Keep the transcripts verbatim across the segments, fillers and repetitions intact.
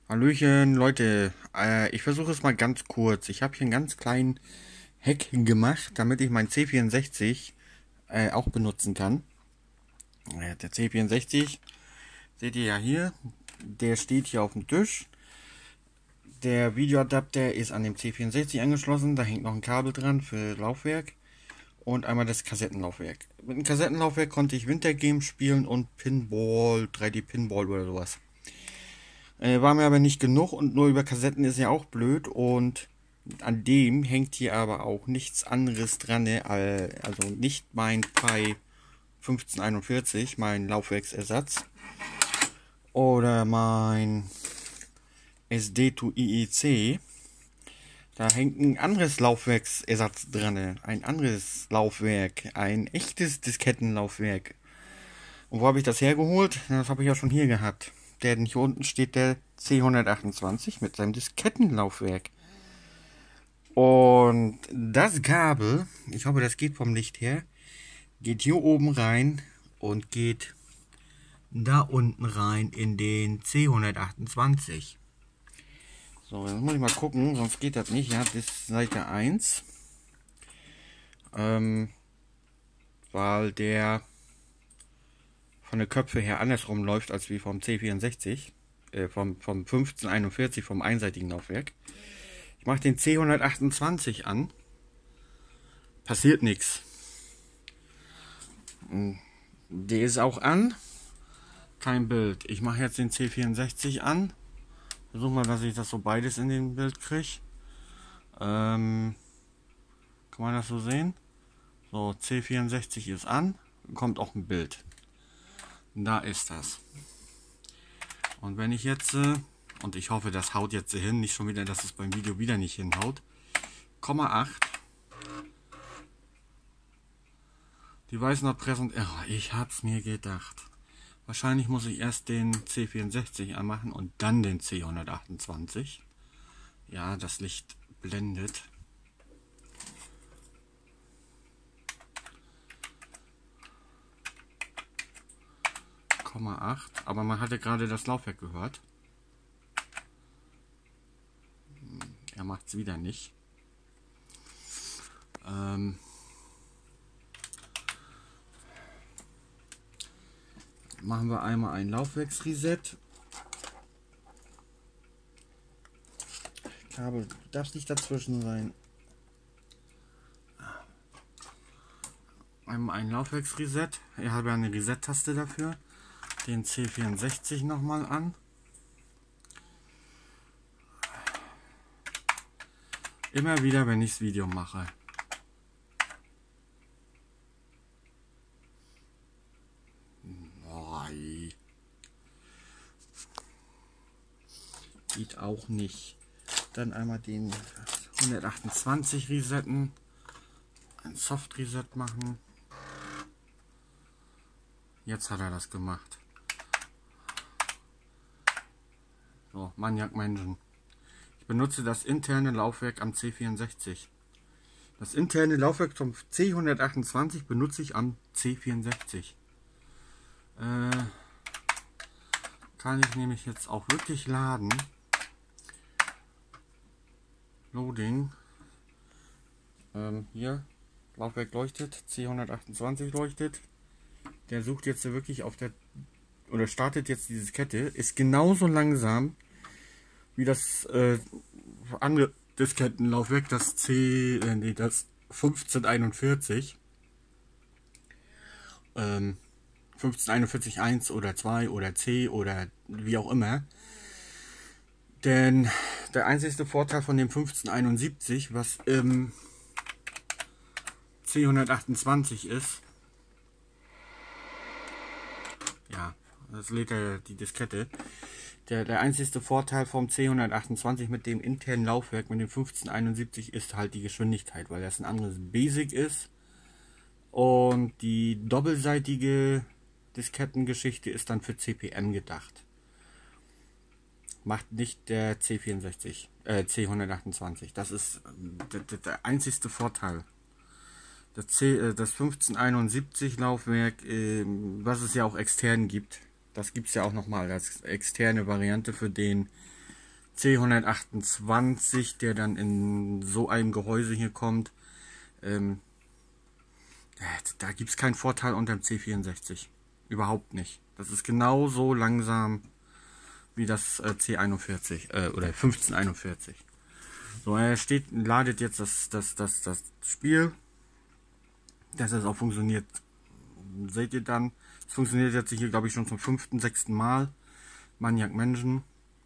Hallöchen, Leute. Äh, ich versuche es mal ganz kurz. Ich habe hier einen ganz kleinen Hack gemacht, damit ich mein C vierundsechzig äh, auch benutzen kann. Äh, der C vierundsechzig, seht ihr ja hier, der steht hier auf dem Tisch. Der Videoadapter ist an dem C vierundsechzig angeschlossen. Da hängt noch ein Kabel dran für Laufwerk und einmal das Kassettenlaufwerk. Mit dem Kassettenlaufwerk konnte ich Wintergames spielen und Pinball, drei D Pinball oder sowas. Äh, war mir aber nicht genug und nur über Kassetten ist ja auch blöd und an dem hängt hier aber auch nichts anderes dran, ne? Also nicht mein Pi fünfzehnhunderteinundvierzig, mein Laufwerksersatz oder mein S D to I E C. Da hängt ein anderes Laufwerksersatz dran, ein anderes Laufwerk, ein echtes Diskettenlaufwerk. Und wo habe ich das hergeholt? Das habe ich ja schon hier gehabt. Denn hier unten steht der C hundertachtundzwanzig mit seinem Diskettenlaufwerk. Und das Kabel, ich hoffe, das geht vom Licht her, geht hier oben rein und geht da unten rein in den C hundertachtundzwanzig. So, jetzt muss ich mal gucken, sonst geht das nicht. Ja, das ist Seite eins. Ähm, weil der von der Köpfe her andersrum läuft als wie vom C vierundsechzig, äh, vom, vom fünfzehnhunderteinundvierzig, vom einseitigen Laufwerk. Ich mache den C hundertachtundzwanzig an, passiert nichts. Der ist auch an, kein Bild. Ich mache jetzt den C vierundsechzig an, versuche mal, dass ich das so beides in dem Bild kriege. Ähm, kann man das so sehen? So, C vierundsechzig ist an, kommt auch ein Bild. Da ist das. Und wenn ich jetzt, äh, und ich hoffe, das haut jetzt hin, nicht schon wieder, dass es beim Video wieder nicht hinhaut, Komma acht. Die weißen Erpressung, oh, ich hab's mir gedacht. Wahrscheinlich muss ich erst den C vierundsechzig anmachen und dann den C hundertachtundzwanzig. Ja, das Licht blendet. Komma acht, aber man hatte gerade das Laufwerk gehört. Er macht es wieder nicht. Ähm machen wir einmal ein Laufwerksreset. Kabel darf nicht dazwischen sein. Einmal ein Laufwerksreset. Ich habe eine Reset-Taste dafür. Den C vierundsechzig nochmal an. Immer wieder, wenn ich das Video mache. Nein. Geht auch nicht. Dann einmal den hundertachtundzwanzig resetten. Ein Soft Reset machen. Jetzt hat er das gemacht. So, Maniac Menschen. Ich benutze das interne Laufwerk am C vierundsechzig. Das interne Laufwerk vom C hundertachtundzwanzig benutze ich am C vierundsechzig. Äh, kann ich nämlich jetzt auch wirklich laden. Loading. Ähm, hier, Laufwerk leuchtet, C hundertachtundzwanzig leuchtet. Der sucht jetzt wirklich auf der, oder startet jetzt diese Kette, ist genauso langsam wie das äh, andere Diskettenlaufwerk, das C, äh, nee, das fünfzehnhunderteinundvierzig. Ähm, fünfzehnhunderteinundvierzig eins oder zwei oder C oder wie auch immer. Denn der einzige Vorteil von dem fünfzehnhunderteinundsiebzig, was im C hundertachtundzwanzig ist, ja, das lädt er die Diskette. Der, der einzige Vorteil vom C hundertachtundzwanzig mit dem internen Laufwerk, mit dem fünfzehnhunderteinundsiebzig, ist halt die Geschwindigkeit, weil das ein anderes Basic ist. Und die doppelseitige Diskettengeschichte ist dann für C P M gedacht. Macht nicht der C vierundsechzig, äh, C hundertachtundzwanzig. Das ist der, der, der einzigste Vorteil. Das, C, äh, das fünfzehnhunderteinundsiebzig Laufwerk, äh, was es ja auch extern gibt, das gibt es ja auch nochmal als externe Variante für den C hundertachtundzwanzig, der dann in so einem Gehäuse hier kommt. Ähm, da gibt es keinen Vorteil unter dem C vierundsechzig. Überhaupt nicht. Das ist genauso langsam wie das äh, C einundvierzig äh, oder fünfzehnhunderteinundvierzig. So, er steht, ladet jetzt das, das, das, das Spiel, dass es auch funktioniert. Seht ihr dann, es funktioniert jetzt hier, glaube ich, schon zum fünften, sechsten Mal. Maniac Mansion.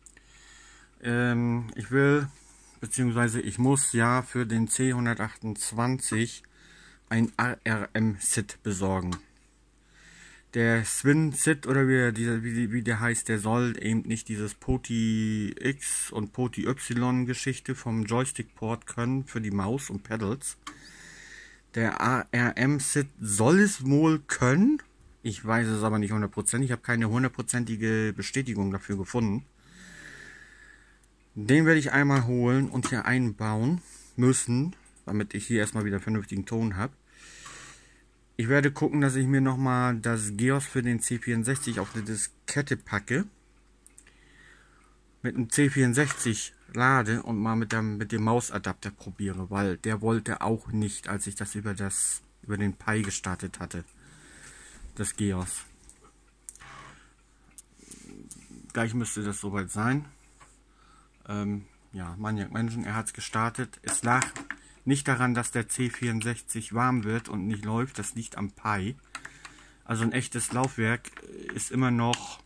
Ähm, ich will, beziehungsweise ich muss ja für den C hundertachtundzwanzig ein R R M-Sit besorgen. Der Swin Sit oder wie, dieser, wie, wie der heißt, der soll eben nicht dieses POTI X und POTI Y Geschichte vom Joystick-Port können für die Maus und Pedals. Der R R M-Sit soll es wohl können. Ich weiß es aber nicht hundertprozentig. Ich habe keine hundertprozentige Bestätigung dafür gefunden. Den werde ich einmal holen und hier einbauen müssen, damit ich hier erstmal wieder vernünftigen Ton habe. Ich werde gucken, dass ich mir nochmal das GEOS für den C vierundsechzig auf eine Diskette packe. Mit dem C vierundsechzig lade und mal mit dem, mit dem Mausadapter probiere, weil der wollte auch nicht, als ich das über, das, über den Pi gestartet hatte. Das GEOS. Gleich müsste das soweit sein. Ähm, ja, Maniac Mansion, er hat es gestartet. Es lag nicht daran, dass der C vierundsechzig warm wird und nicht läuft, das liegt am Pi. Also ein echtes Laufwerk ist immer noch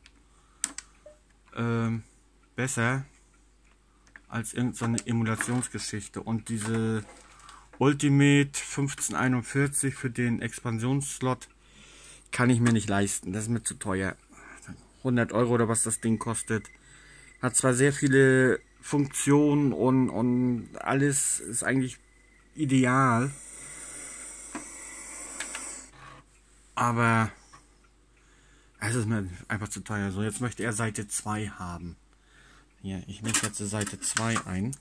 ähm, besser als irgendeine so Emulationsgeschichte. Und diese Ultimate fünfzehnhunderteinundvierzig für den Expansionsslot kann ich mir nicht leisten. Das ist mir zu teuer. hundert Euro oder was das Ding kostet. Hat zwar sehr viele Funktionen und, und alles ist eigentlich ideal. Aber es ist mir einfach zu teuer. So, jetzt möchte er Seite zwei haben. Hier, ich nehme jetzt Seite zwei ein.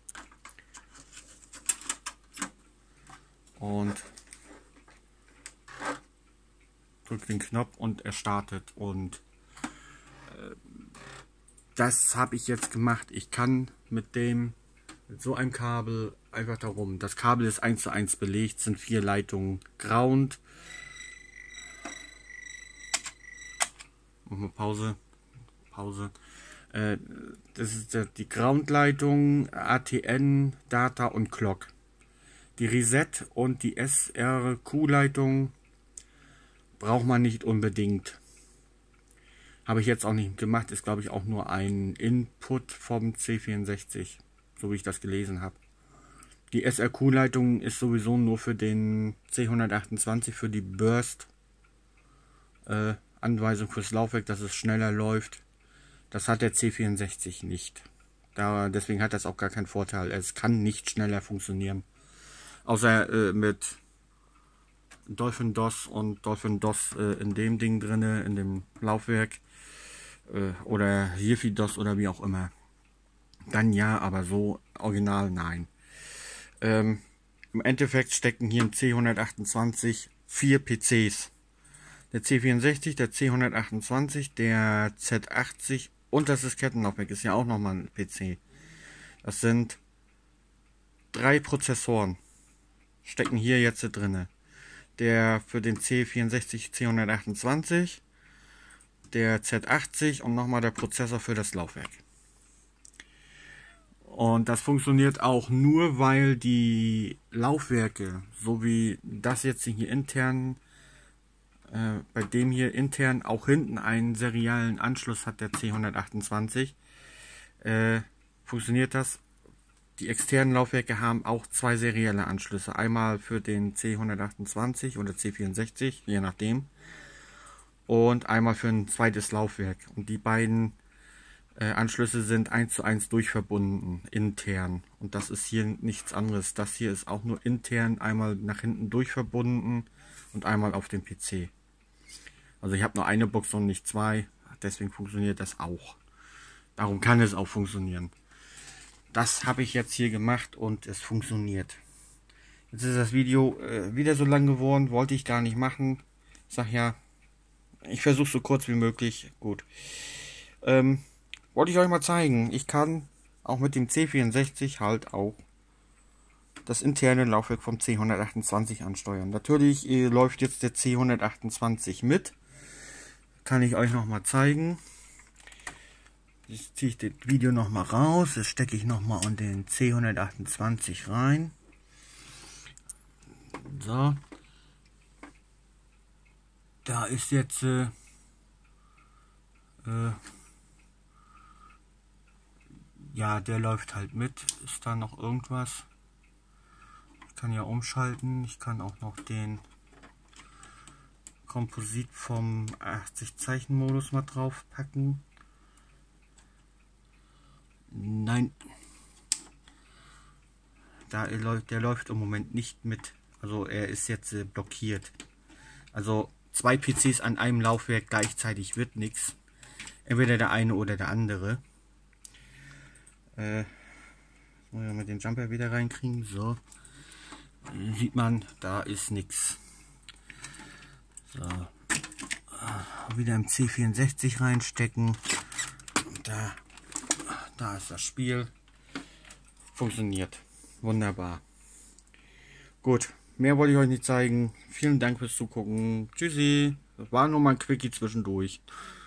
Und drücke den Knopf und er startet. Und äh, das habe ich jetzt gemacht. Ich kann mit dem, mit so einem Kabel einfach darum. Das Kabel ist eins zu eins belegt, sind vier Leitungen Ground. Machen wir Pause. Pause. Äh, das ist die Ground-Leitung, A T N, Data und Clock. Die Reset und die S R Q-Leitung braucht man nicht unbedingt. Habe ich jetzt auch nicht gemacht, ist glaube ich auch nur ein Input vom C vierundsechzig, so wie ich das gelesen habe. Die S R Q-Leitung ist sowieso nur für den C hundertachtundzwanzig, für die Burst äh, Anweisung fürs Laufwerk, dass es schneller läuft. Das hat der C vierundsechzig nicht. Da, deswegen hat das auch gar keinen Vorteil. Es kann nicht schneller funktionieren. Außer äh, mit Dolphin D O S und Dolphin D O S äh, in dem Ding drinne, in dem Laufwerk. Äh, oder Jiffy D O S oder wie auch immer. Dann ja, aber so original nein. Ähm, Im Endeffekt stecken hier im C hundertachtundzwanzig vier P Cs. Der C vierundsechzig, der C hundertachtundzwanzig, der Z achtzig und das Diskettenlaufwerk ist ja auch nochmal ein P C. Das sind drei Prozessoren. Stecken hier jetzt drinne. Der für den C vierundsechzig, C hundertachtundzwanzig, der Z achtzig und nochmal der Prozessor für das Laufwerk. Und das funktioniert auch nur, weil die Laufwerke, so wie das jetzt hier intern, äh, bei dem hier intern auch hinten einen seriellen Anschluss hat, der C hundertachtundzwanzig, äh, funktioniert das. Die externen Laufwerke haben auch zwei serielle Anschlüsse. Einmal für den C hundertachtundzwanzig oder C vierundsechzig, je nachdem. Und einmal für ein zweites Laufwerk. Und die beiden äh, Anschlüsse sind eins zu eins durchverbunden, intern. Und das ist hier nichts anderes. Das hier ist auch nur intern einmal nach hinten durchverbunden und einmal auf dem P C. Also ich habe nur eine Box und nicht zwei. Deswegen funktioniert das auch. Darum kann es auch funktionieren. Das habe ich jetzt hier gemacht und es funktioniert. Jetzt ist das Video äh, wieder so lang geworden, wollte ich gar nicht machen. Ich sag ja, ich versuche so kurz wie möglich. Gut. Ähm, wollte ich euch mal zeigen. Ich kann auch mit dem C vierundsechzig halt auch das interne Laufwerk vom C hundertachtundzwanzig ansteuern. Natürlich äh, läuft jetzt der C hundertachtundzwanzig mit. Kann ich euch noch mal zeigen. Jetzt ziehe ich das Video noch mal raus. Das stecke ich noch mal in den C hundertachtundzwanzig rein. So. Da ist jetzt äh, äh, ja, der läuft halt mit. Ist da noch irgendwas? Ich kann ja umschalten. Ich kann auch noch den Komposit vom achtzig Zeichen Modus mal drauf packen. Nein. Da er läuft, der läuft im Moment nicht mit. Also er ist jetzt äh, blockiert. Also zwei P Cs an einem Laufwerk gleichzeitig wird nichts. Entweder der eine oder der andere. Äh, jetzt muss ich mal den Jumper wieder reinkriegen. So. Äh, sieht man, da ist nichts. So. Äh, wieder im C vierundsechzig reinstecken. Da, da ist das Spiel. Funktioniert. Wunderbar. Gut, mehr wollte ich euch nicht zeigen. Vielen Dank fürs Zugucken. Tschüssi. Das war nur mal ein Quickie zwischendurch.